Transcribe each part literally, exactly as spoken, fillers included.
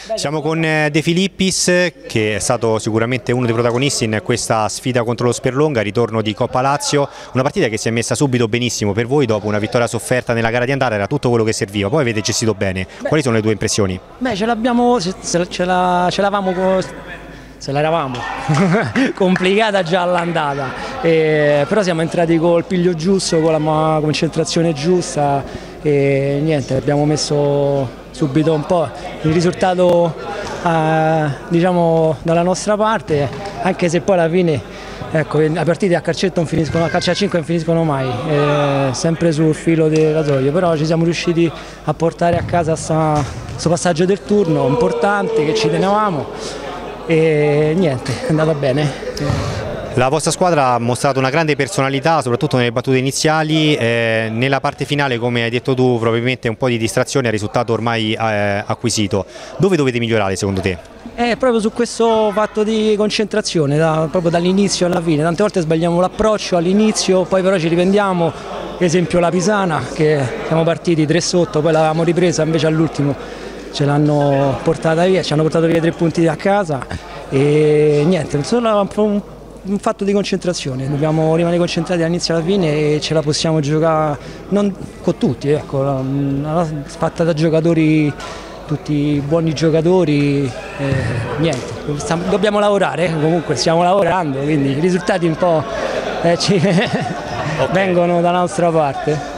Siamo con De Filippis, che è stato sicuramente uno dei protagonisti in questa sfida contro lo Sperlonga, ritorno di Coppa Lazio, una partita che si è messa subito benissimo per voi dopo una vittoria sofferta nella gara di andata, era tutto quello che serviva, poi avete gestito bene. Quali sono le tue impressioni? Beh, ce l'abbiamo, ce, ce l'avamo, se l'eravamo complicata già all'andata, eh, però siamo entrati col piglio giusto, con la concentrazione giusta e niente, abbiamo messo subito un po' il risultato eh, diciamo dalla nostra parte, anche se poi alla fine ecco, le partite a calcetto non finiscono, a calcio a cinque non finiscono mai, eh, sempre sul filo della soglia, però ci siamo riusciti a portare a casa questo passaggio del turno importante che ci tenevamo e niente, è andata bene. La vostra squadra ha mostrato una grande personalità, soprattutto nelle battute iniziali, eh, nella parte finale, come hai detto tu, probabilmente un po' di distrazione è risultato ormai eh, acquisito. Dove dovete migliorare secondo te? È proprio su questo fatto di concentrazione, da, proprio dall'inizio alla fine. Tante volte sbagliamo l'approccio all'inizio, poi però ci riprendiamo, esempio la Pisana, che siamo partiti tre sotto, poi l'avevamo ripresa, invece all'ultimo ce l'hanno portata via, ci hanno portato via tre punti a casa e niente, solo un un fatto di concentrazione, dobbiamo rimanere concentrati dall'inizio alla fine e ce la possiamo giocare non con tutti, ecco, fatta da giocatori, tutti buoni giocatori, eh, niente, dobbiamo lavorare, comunque stiamo lavorando, quindi i risultati un po' eh, ci okay. vengono dalla nostra parte.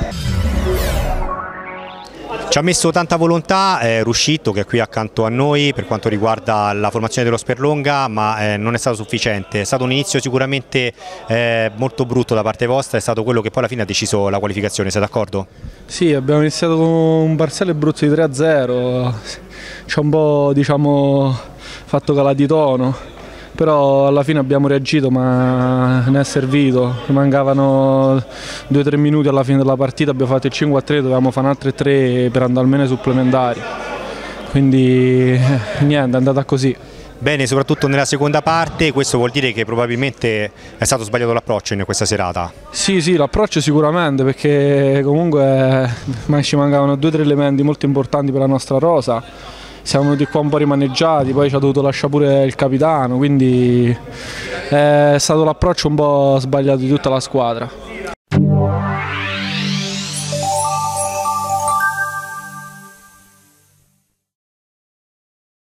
Ci ha messo tanta volontà eh, Ruscitto, che è qui accanto a noi per quanto riguarda la formazione dello Sperlonga, ma eh, non è stato sufficiente, è stato un inizio sicuramente eh, molto brutto da parte vostra, è stato quello che poi alla fine ha deciso la qualificazione, siete d'accordo? Sì, abbiamo iniziato con un parziale brutto di tre a zero, ci ha un po' diciamo, fatto calare di tono, però alla fine abbiamo reagito, ma ne è servito, mancavano due tre minuti alla fine della partita, abbiamo fatto il cinque a tre, dovevamo fare un altro tre per andare almeno ai supplementari, quindi niente, è andata così. Bene, soprattutto nella seconda parte, questo vuol dire che probabilmente è stato sbagliato l'approccio in questa serata? Sì, sì, l'approccio sicuramente, perché comunque ci mancavano due o tre elementi molto importanti per la nostra rosa. Siamo venuti qua un po' rimaneggiati, poi ci ha dovuto lasciare pure il capitano, quindi è stato l'approccio un po' sbagliato di tutta la squadra.